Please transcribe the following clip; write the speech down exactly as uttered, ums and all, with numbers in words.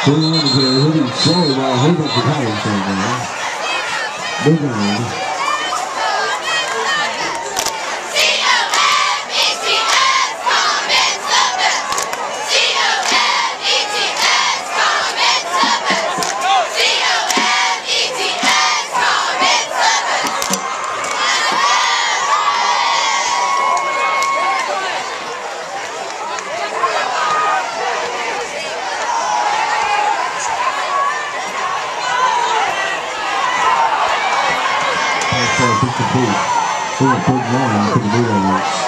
They wanted to get a really slow by a whole bunch of college right now. Move on. Complete. We're going to put one to the Bulldogs.